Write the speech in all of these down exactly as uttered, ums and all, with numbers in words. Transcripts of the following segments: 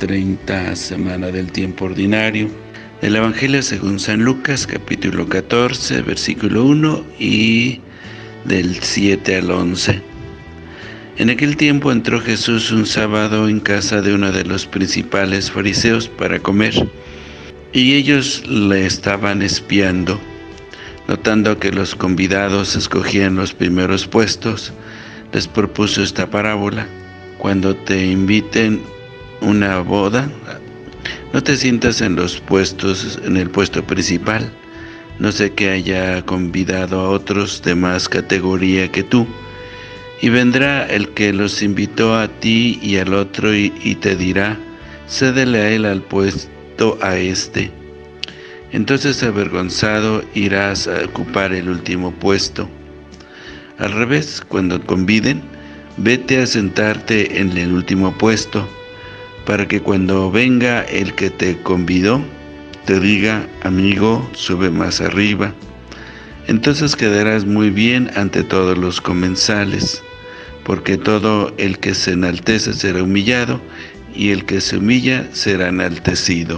treinta, semana del tiempo ordinario. El Evangelio según San Lucas, capítulo catorce, versículo uno y del siete al once. En aquel tiempo entró Jesús un sábado en casa de uno de los principales fariseos para comer, y ellos le estaban espiando. Notando que los convidados escogían los primeros puestos, les propuso esta parábola: cuando te inviten a una boda, no te sientas en los puestos, en el puesto principal, no sé que haya convidado a otros de más categoría que tú, y vendrá el que los invitó a ti y al otro y, y te dirá: cédele a él al puesto a este. Entonces, avergonzado, irás a ocupar el último puesto. Al revés, cuando conviden, vete a sentarte en el último puesto, para que cuando venga el que te convidó, te diga: amigo, sube más arriba. Entonces quedarás muy bien ante todos los comensales, porque todo el que se enaltece será humillado, y el que se humilla será enaltecido.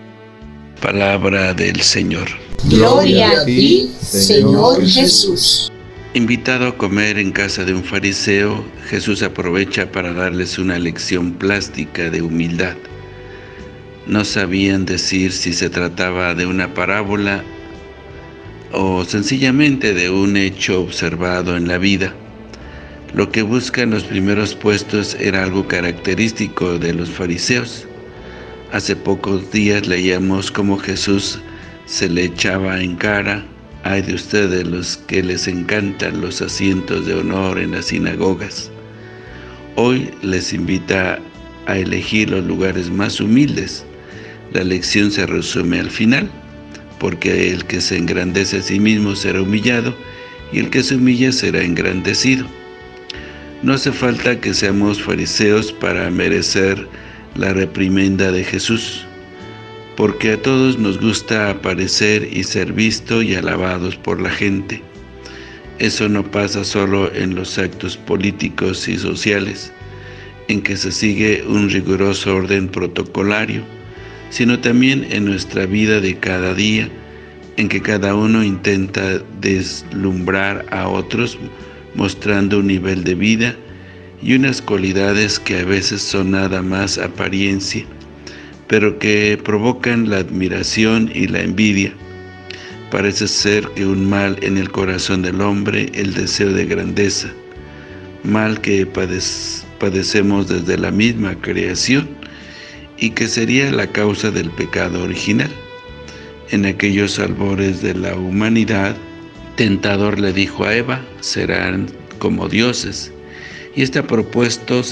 Palabra del Señor. Gloria a ti, Señor Jesús. Invitado a comer en casa de un fariseo, Jesús aprovecha para darles una lección plástica de humildad. No sabían decir si se trataba de una parábola o sencillamente de un hecho observado en la vida. Lo que buscan los primeros puestos era algo característico de los fariseos. Hace pocos días leíamos cómo Jesús se le echaba en cara: ay de ustedes los que les encantan los asientos de honor en las sinagogas. Hoy les invita a elegir los lugares más humildes. La lección se resume al final, porque el que se engrandece a sí mismo será humillado, y el que se humilla será engrandecido. No hace falta que seamos fariseos para merecer la reprimenda de Jesús, porque a todos nos gusta aparecer y ser vistos y alabados por la gente. Eso no pasa solo en los actos políticos y sociales, en que se sigue un riguroso orden protocolario, sino también en nuestra vida de cada día, en que cada uno intenta deslumbrar a otros mostrando un nivel de vida y unas cualidades que a veces son nada más apariencia, pero que provocan la admiración y la envidia. Parece ser que un mal en el corazón del hombre, el deseo de grandeza, mal que padec- padecemos desde la misma creación y que sería la causa del pecado original. En aquellos albores de la humanidad, tentador le dijo a Eva: serán como dioses. Y esta propuesta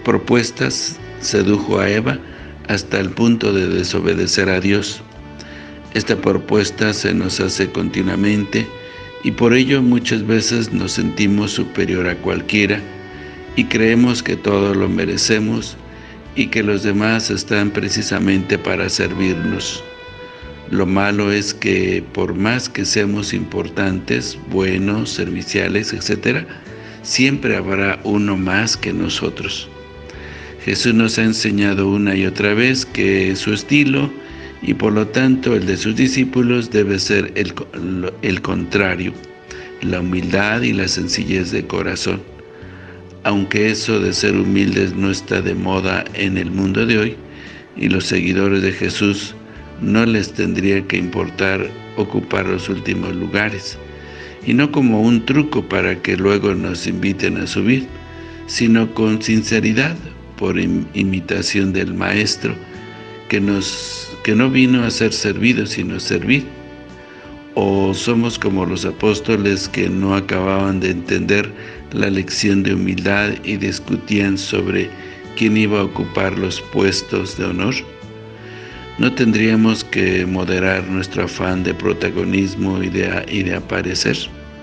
sedujo a Eva hasta el punto de desobedecer a Dios. Esta propuesta se nos hace continuamente, y por ello muchas veces nos sentimos superior a cualquiera y creemos que todo lo merecemos y que los demás están precisamente para servirnos. Lo malo es que por más que seamos importantes, buenos, serviciales, etcétera, siempre habrá uno más que nosotros. Jesús nos ha enseñado una y otra vez que su estilo, y por lo tanto el de sus discípulos, debe ser el, el contrario: la humildad y la sencillez de corazón. Aunque eso de ser humildes no está de moda en el mundo de hoy, y los seguidores de Jesús no les tendría que importar ocupar los últimos lugares, y no como un truco para que luego nos inviten a subir, sino con sinceridad, por im- imitación del Maestro, que, nos, que no vino a ser servido, sino a servir. O somos como los apóstoles que no acababan de entender la lección de humildad y discutían sobre quién iba a ocupar los puestos de honor. ¿No tendríamos que moderar nuestro afán de protagonismo y de, y de aparecer?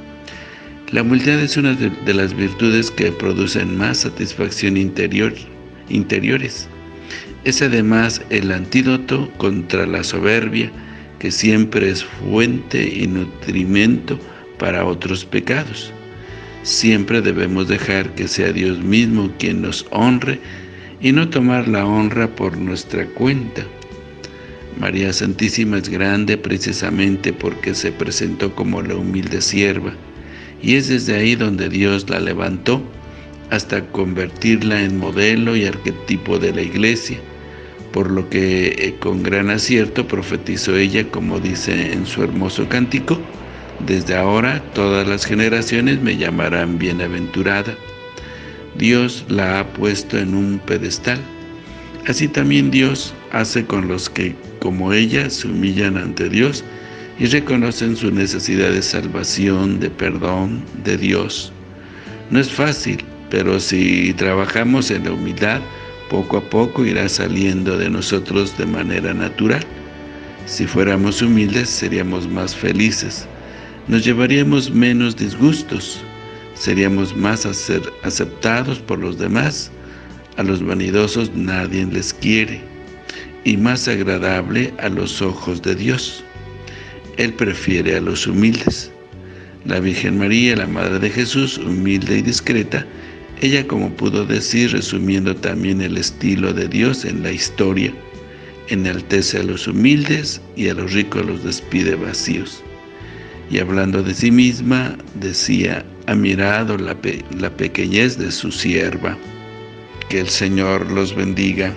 La humildad es una de, de las virtudes que producen más satisfacción interior, interiores. Es además el antídoto contra la soberbia, que siempre es fuente y nutrimento para otros pecados. Siempre debemos dejar que sea Dios mismo quien nos honre y no tomar la honra por nuestra cuenta. María Santísima es grande precisamente porque se presentó como la humilde sierva, y es desde ahí donde Dios la levantó hasta convertirla en modelo y arquetipo de la Iglesia, por lo que eh, con gran acierto profetizó ella, como dice en su hermoso cántico: desde ahora todas las generaciones me llamarán bienaventurada. Dios la ha puesto en un pedestal. Así también Dios hace con los que, como ella, se humillan ante Dios y reconocen su necesidad de salvación, de perdón, de Dios. No es fácil, pero si trabajamos en la humildad, poco a poco irá saliendo de nosotros de manera natural. Si fuéramos humildes, seríamos más felices, nos llevaríamos menos disgustos, seríamos más aceptados por los demás. A los vanidosos nadie les quiere, y más agradable a los ojos de Dios. Él prefiere a los humildes. La Virgen María, la Madre de Jesús, humilde y discreta, ella, como pudo decir, resumiendo también el estilo de Dios en la historia, enaltece a los humildes y a los ricos los despide vacíos. Y hablando de sí misma, decía: ha mirado la, pe la pequeñez de su sierva. Que el Señor los bendiga.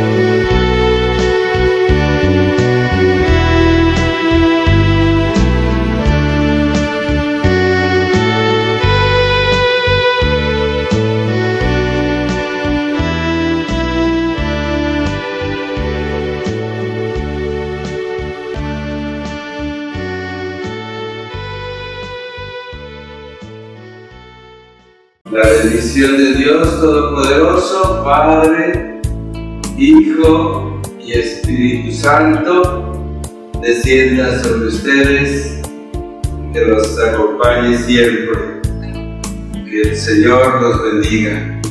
La bendición de Dios Todopoderoso, Padre, Hijo y Espíritu Santo, descienda sobre ustedes, que los acompañe siempre. Que el Señor los bendiga.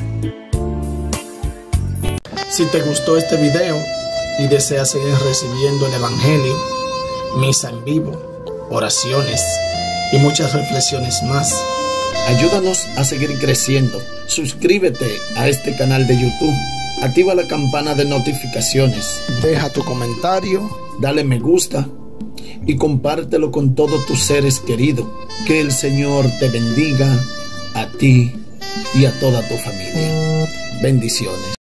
Si te gustó este video y deseas seguir recibiendo el Evangelio, misa en vivo, oraciones y muchas reflexiones más, ayúdanos a seguir creciendo. Suscríbete a este canal de YouTube, activa la campana de notificaciones, deja tu comentario, dale me gusta y compártelo con todos tus seres queridos. Que el Señor te bendiga a ti y a toda tu familia. Bendiciones.